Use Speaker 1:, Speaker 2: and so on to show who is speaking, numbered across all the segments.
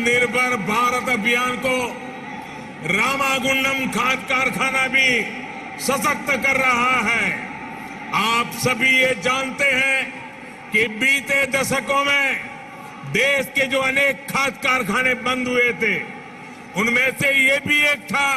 Speaker 1: आत्मनिर्भर भारत अभियान को रामागुंडम खाद कारखाना भी सशक्त कर रहा है। आप सभी ये जानते हैं कि बीते दशकों में देश के जो अनेक खाद कारखाने बंद हुए थे, उनमें से ये भी एक था।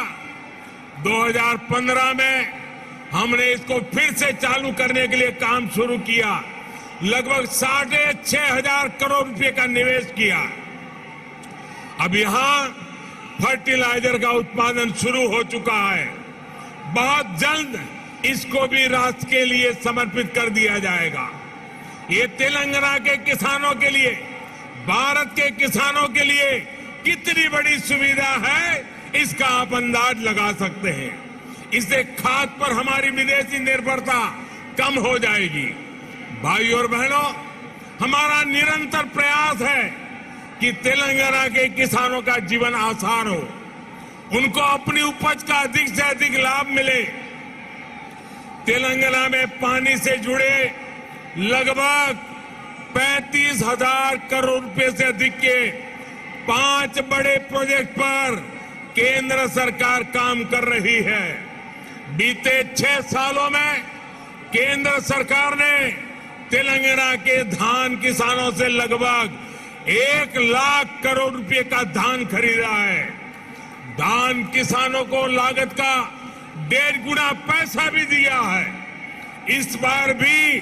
Speaker 1: 2015 में हमने इसको फिर से चालू करने के लिए काम शुरू किया। लगभग 6,500 करोड़ रुपए का निवेश किया। अब यहां फर्टिलाइजर का उत्पादन शुरू हो चुका है। बहुत जल्द इसको भी राष्ट्र के लिए समर्पित कर दिया जाएगा। ये तेलंगाना के किसानों के लिए, भारत के किसानों के लिए कितनी बड़ी सुविधा है, इसका आप अंदाज लगा सकते हैं। इससे खाद पर हमारी विदेशी निर्भरता कम हो जाएगी। भाइयों और बहनों, हमारा निरंतर प्रयास है कि तेलंगाना के किसानों का जीवन आसान हो, उनको अपनी उपज का अधिक से अधिक लाभ मिले। तेलंगाना में पानी से जुड़े लगभग 35,000 करोड़ रुपए से अधिक के 5 बड़े प्रोजेक्ट पर केंद्र सरकार काम कर रही है। बीते 6 सालों में केंद्र सरकार ने तेलंगाना के धान किसानों से लगभग 1 लाख करोड़ रुपए का धान खरीदा है। धान किसानों को लागत का 1.5 गुना पैसा भी दिया है। इस बार भी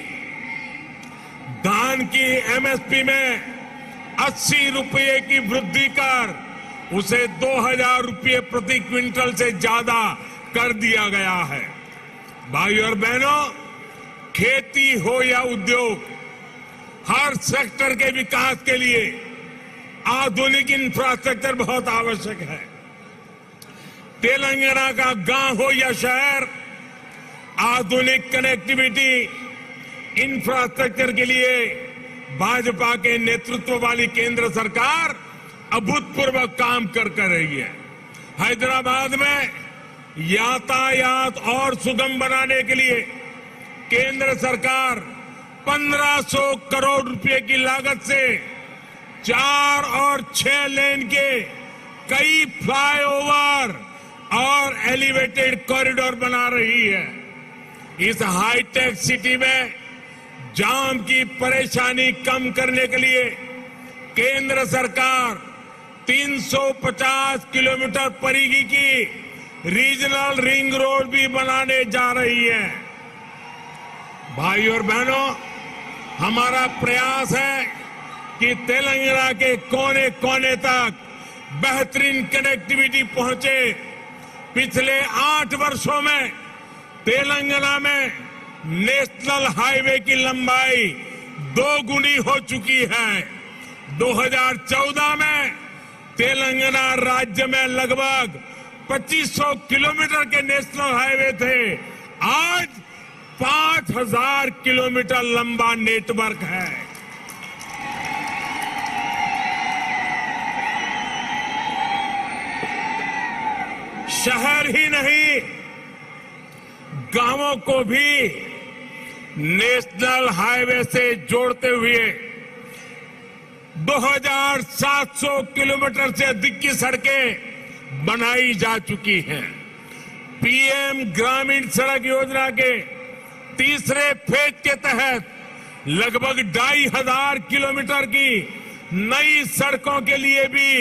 Speaker 1: धान की एमएसपी में 80 रुपये की वृद्धि कर उसे 2,000 रुपये प्रति क्विंटल से ज्यादा कर दिया गया है। भाइयों और बहनों, खेती हो या उद्योग, हर सेक्टर के विकास के लिए आधुनिक इंफ्रास्ट्रक्चर बहुत आवश्यक है। तेलंगाना का गांव हो या शहर, आधुनिक कनेक्टिविटी इंफ्रास्ट्रक्चर के लिए भाजपा के नेतृत्व वाली केंद्र सरकार अभूतपूर्व काम कर रही है। हैदराबाद में यातायात और सुगम बनाने के लिए केंद्र सरकार 1,500 करोड़ रुपए की लागत से 4 और 6 लेन के कई फ्लाईओवर और एलिवेटेड कॉरिडोर बना रही है। इस हाईटेक सिटी में जाम की परेशानी कम करने के लिए केंद्र सरकार 350 किलोमीटर परिधि की रीजनल रिंग रोड भी बनाने जा रही है। भाइयों और बहनों, हमारा प्रयास है कि तेलंगाना के कोने कोने तक बेहतरीन कनेक्टिविटी पहुंचे। पिछले 8 वर्षों में तेलंगाना में नेशनल हाईवे की लंबाई 2 गुनी हो चुकी है। 2014 में तेलंगाना राज्य में लगभग 2500 किलोमीटर के नेशनल हाईवे थे। आज 5,000 किलोमीटर लंबा नेटवर्क है। शहर ही नहीं, गांवों को भी नेशनल हाईवे से जोड़ते हुए 2,700 किलोमीटर से अधिक की सड़कें बनाई जा चुकी हैं। पीएम ग्रामीण सड़क योजना के तीसरे फेज के तहत लगभग 2,500 किलोमीटर की नई सड़कों के लिए भी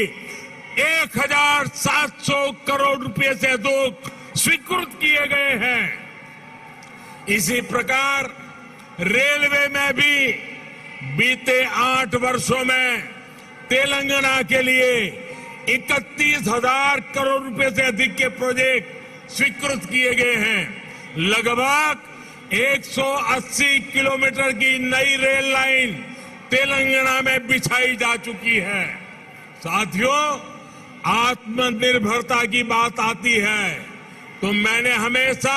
Speaker 1: 1,700 करोड़ रुपए से अधिक स्वीकृत किए गए हैं। इसी प्रकार रेलवे में भी बीते 8 वर्षों में तेलंगाना के लिए 31,000 करोड़ रुपए से अधिक के प्रोजेक्ट स्वीकृत किए गए हैं। लगभग 180 किलोमीटर की नई रेल लाइन तेलंगाना में बिछाई जा चुकी है। साथियों, आत्मनिर्भरता की बात आती है तो मैंने हमेशा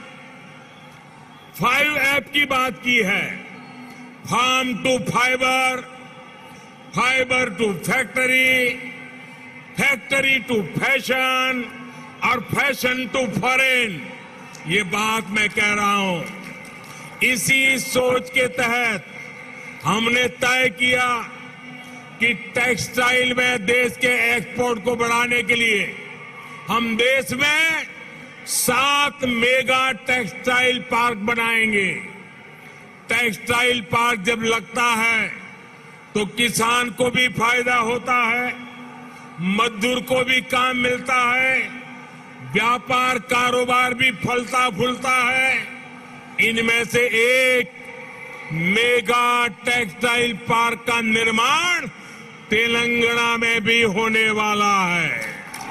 Speaker 1: 5F की बात की है। Farm to fibre, fibre to factory, factory to fashion और फैशन टू फॉरेन। ये बात मैं कह रहा हूं। इसी सोच के तहत हमने तय किया कि टेक्सटाइल में देश के एक्सपोर्ट को बढ़ाने के लिए हम देश में 7 मेगा टेक्सटाइल पार्क बनाएंगे। टेक्सटाइल पार्क जब लगता है तो किसान को भी फायदा होता है, मजदूर को भी काम मिलता है, व्यापार कारोबार भी फलता फूलता है। इनमें से एक मेगा टेक्सटाइल पार्क का निर्माण तेलंगाना में भी होने वाला है।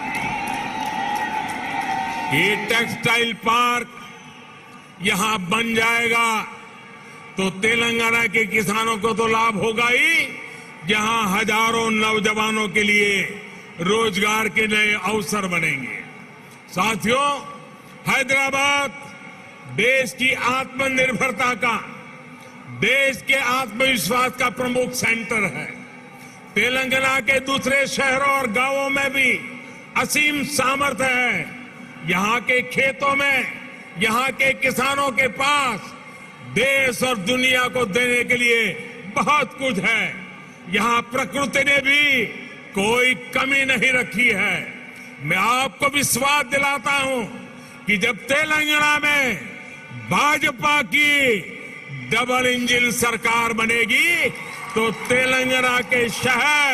Speaker 1: ये टेक्सटाइल पार्क यहां बन जाएगा तो तेलंगाना के किसानों को तो लाभ होगा ही, जहां हजारों नौजवानों के लिए रोजगार के नए अवसर बनेंगे। साथियों, हैदराबाद देश की आत्मनिर्भरता का, देश के आत्मविश्वास का प्रमुख सेंटर है। तेलंगाना के दूसरे शहरों और गांवों में भी असीम सामर्थ्य है। यहां के खेतों में, यहां के किसानों के पास देश और दुनिया को देने के लिए बहुत कुछ है। यहां प्रकृति ने भी कोई कमी नहीं रखी है। मैं आपको विश्वास दिलाता हूं कि जब तेलंगाना में भाजपा की डबल इंजन सरकार बनेगी तो तेलंगाना के शहर,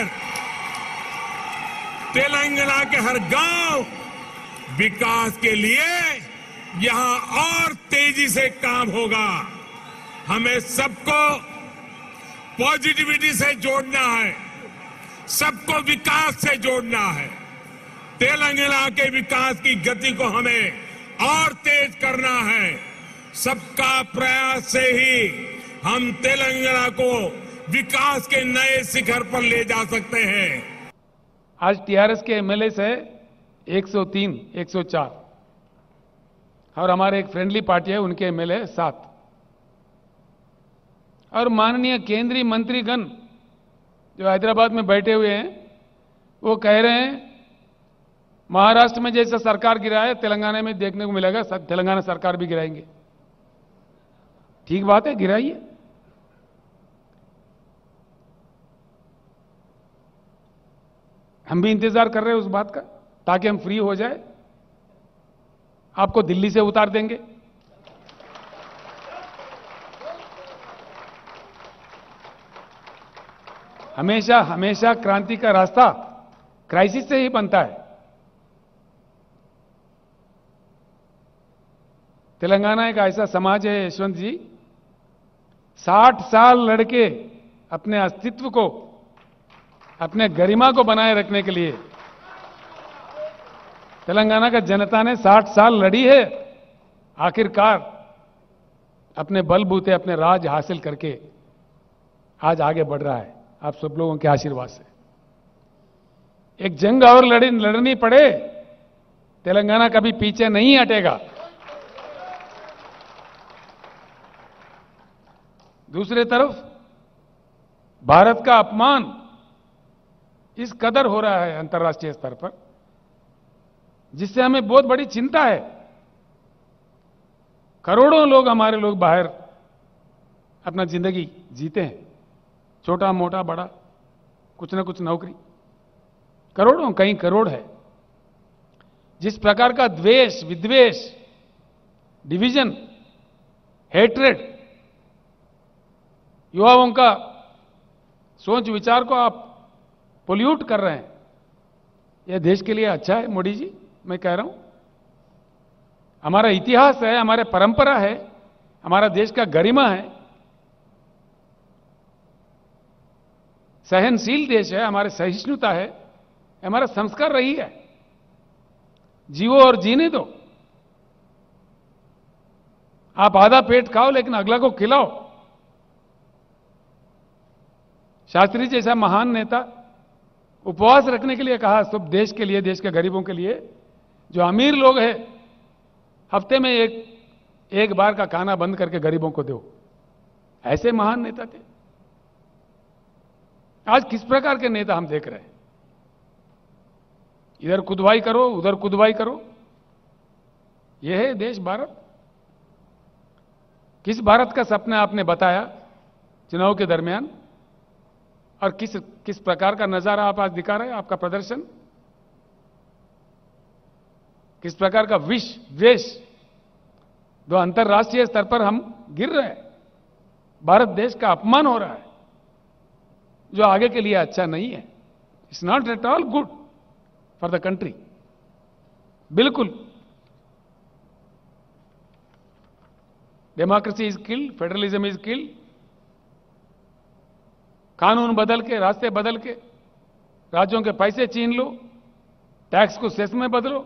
Speaker 1: तेलंगाना के हर गांव विकास के लिए यहां और तेजी से काम होगा। हमें सबको पॉजिटिविटी से जोड़ना है, सबको विकास से जोड़ना है। तेलंगाना के विकास की गति को हमें और तेज करना है। सबका प्रयास से ही हम तेलंगाना को विकास के नए शिखर पर ले जा सकते हैं।
Speaker 2: आज टीआरएस के एमएलए है 103, 104 और हमारे एक फ्रेंडली पार्टी है, उनके एमएलए 7 और माननीय केंद्रीय मंत्रीगण जो हैदराबाद में बैठे हुए हैं वो कह रहे हैं महाराष्ट्र में जैसा सरकार गिरा है तेलंगाना में देखने को मिलेगा, तेलंगाना सरकार भी गिराएंगे। ठीक बात है, गिराइए। हम भी इंतजार कर रहे हैं उस बात का, ताकि हम फ्री हो जाए। आपको दिल्ली से उतार देंगे। हमेशा हमेशा क्रांति का रास्ता क्राइसिस से ही बनता है। तेलंगाना एक ऐसा समाज है यशवंत जी, 60 साल लड़के अपने अस्तित्व को, अपने गरिमा को बनाए रखने के लिए तेलंगाना का जनता ने 60 साल लड़ी है। आखिरकार अपने बलबूते, अपने राज हासिल करके आज आगे बढ़ रहा है, आप सब लोगों के आशीर्वाद से। एक जंग और लड़नी पड़े, तेलंगाना कभी पीछे नहीं हटेगा। दूसरी तरफ भारत का अपमान इस कदर हो रहा है अंतर्राष्ट्रीय स्तर पर, जिससे हमें बहुत बड़ी चिंता है। करोड़ों लोग, हमारे लोग बाहर अपना जिंदगी जीते हैं, छोटा मोटा बड़ा कुछ ना कुछ नौकरी, करोड़ों, कई करोड़ है। जिस प्रकार का द्वेष, विद्वेष, डिवीजन, हेट्रेड, युवाओं का सोच विचार को आप पोल्यूट कर रहे हैं, यह देश के लिए अच्छा है मोदी जी? मैं कह रहा हूं, हमारा इतिहास है, हमारे परंपरा है, हमारा देश का गरिमा है, सहनशील देश है, हमारे सहिष्णुता है, हमारा संस्कार रही है। जीवो और जीने दो। आप आधा पेट खाओ लेकिन अगला को खिलाओ। शास्त्री जैसा महान नेता उपवास रखने के लिए कहा, सब देश के लिए, देश के गरीबों के लिए। जो अमीर लोग हैं हफ्ते में एक बार का खाना बंद करके गरीबों को दो। ऐसे महान नेता थे। आज किस प्रकार के नेता हम देख रहे हैं? इधर खुदवाई करो, उधर खुदवाई करो। यह है देश भारत? किस भारत का सपना आपने बताया चुनाव के दरमियान? और किस किस प्रकार का नजारा आप आज दिखा रहे हैं, आपका प्रदर्शन किस प्रकार का विष द्वेष, जो अंतर्राष्ट्रीय स्तर पर हम गिर रहे हैं, भारत देश का अपमान हो रहा है, जो आगे के लिए अच्छा नहीं है। It's not at all good for the country. बिल्कुल democracy is killed, federalism is killed. कानून बदल के, रास्ते बदल के, राज्यों के पैसे छीन लो, टैक्स को सेस में बदलो।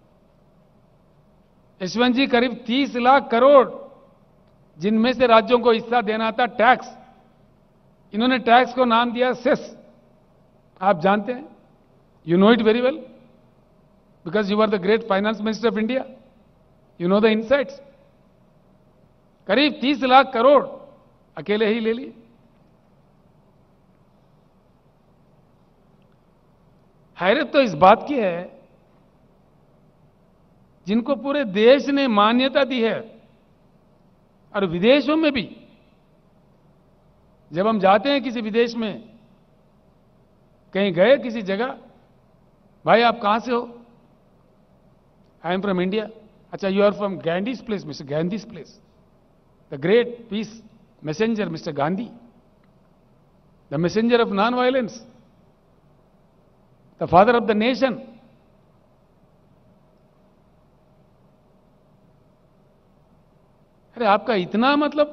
Speaker 2: यशवंत जी, करीब 30 लाख करोड़ जिनमें से राज्यों को हिस्सा देना था टैक्स, इन्होंने टैक्स को नाम दिया सेस। आप जानते हैं, you know it very well because you are the great finance minister of India, you know the insights. करीब 30 लाख करोड़ अकेले ही ले लिए। हैरत तो इस बात की है, जिनको पूरे देश ने मान्यता दी है और विदेशों में भी, जब हम जाते हैं किसी विदेश में, कहीं गए किसी जगह, भाई आप कहां से हो? I am from India. अच्छा, you are from Gandhi's place, mister Gandhi's place, the great peace messenger mister Gandhi, the messenger of non violence, the father of the nation. अरे आपका इतना मतलब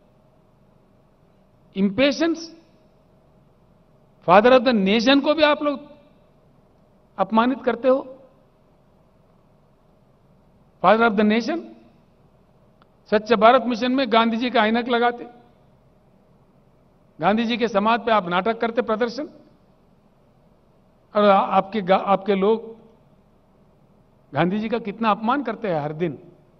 Speaker 2: impatience, father of the nation को भी आप लोग अपमानित करते हो। फादर ऑफ द नेशन, स्वच्छ भारत मिशन में गांधी जी का ऐनक लगाते, गांधी जी के समाज पे आप नाटक करते, प्रदर्शन, और आपके लोग गांधी जी का कितना अपमान करते हैं हर दिन।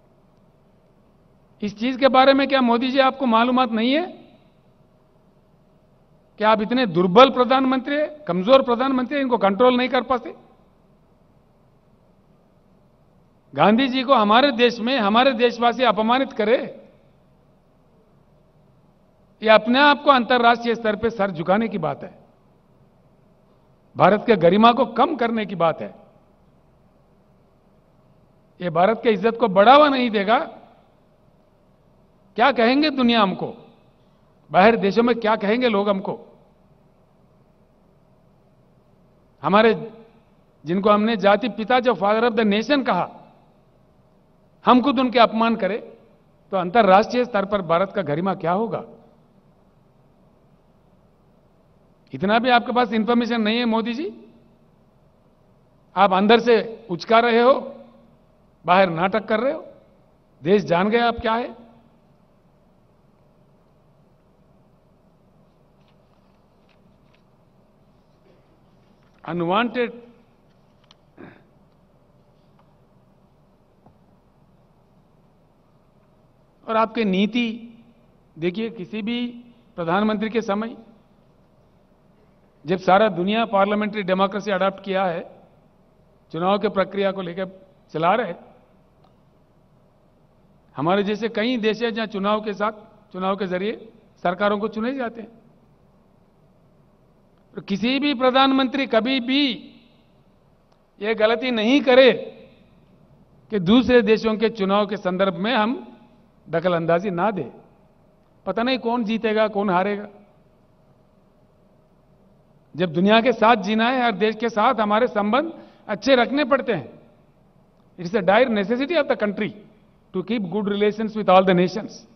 Speaker 2: इस चीज के बारे में क्या मोदी जी आपको मालूमात नहीं है कि आप इतने दुर्बल प्रधानमंत्री, कमजोर प्रधानमंत्री, इनको कंट्रोल नहीं कर पाते? गांधी जी को हमारे देश में हमारे देशवासी अपमानित करे, ये अपने आप को अंतर्राष्ट्रीय स्तर पर सर झुकाने की बात है, भारत के गरिमा को कम करने की बात है। ये भारत के इज्जत को बढ़ावा नहीं देगा। क्या कहेंगे दुनिया हमको, बाहर देशों में क्या कहेंगे लोग हमको? हमारे, जिनको हमने जाति पिता, जो फादर ऑफ द नेशन कहा, हम खुद उनके अपमान करें तो अंतर्राष्ट्रीय स्तर पर भारत का गरिमा क्या होगा? इतना भी आपके पास इंफॉर्मेशन नहीं है मोदी जी? आप अंदर से उचका रहे हो, बाहर नाटक कर रहे हो। देश जान गया आप क्या है। अनवांटेड और आपके नीति देखिए, किसी भी प्रधानमंत्री के समय जब सारा दुनिया पार्लियामेंट्री डेमोक्रेसी अडॉप्ट किया है, चुनाव के प्रक्रिया को लेकर चला रहे, हमारे जैसे कई देश हैं जहां चुनाव के जरिए सरकारों को चुने जाते हैं। तो किसी भी प्रधानमंत्री कभी भी यह गलती नहीं करे कि दूसरे देशों के चुनाव के संदर्भ में हम दखल अंदाजी ना दे। पता नहीं कौन जीतेगा कौन हारेगा। जब दुनिया के साथ जीना है, हर देश के साथ हमारे संबंध अच्छे रखने पड़ते हैं। It's a dire necessity of the country to keep good relations with all the nations.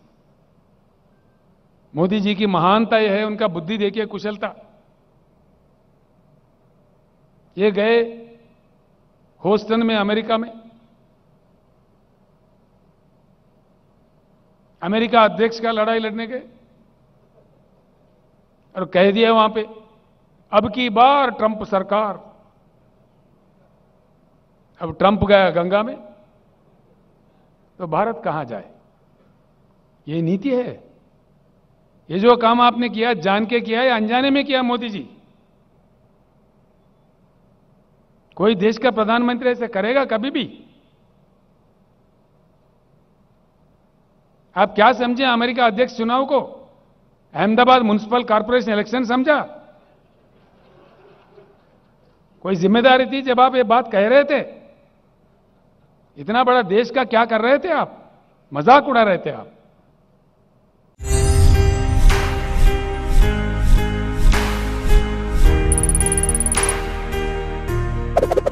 Speaker 2: Modi ji की महानता यह है, उनका बुद्धि देखिए, कुशलता। ये गए ह्यूस्टन में, अमेरिका में, अमेरिका अध्यक्ष का लड़ाई लड़ने गए और कह दिया वहां पे, अब की बार ट्रंप सरकार। अब ट्रंप गया गंगा में, तो भारत कहां जाए? ये नीति है। ये जो काम आपने किया, जान के किया या अनजाने में किया मोदी जी? कोई देश का प्रधानमंत्री ऐसे करेगा कभी भी? आप क्या समझे अमेरिका अध्यक्ष चुनाव को? अहमदाबाद म्युनिसिपल कॉर्पोरेशन इलेक्शन समझा? कोई जिम्मेदारी थी जब आप ये बात कह रहे थे? इतना बड़ा देश का क्या कर रहे थे आप? मजाक उड़ा रहे थे आप।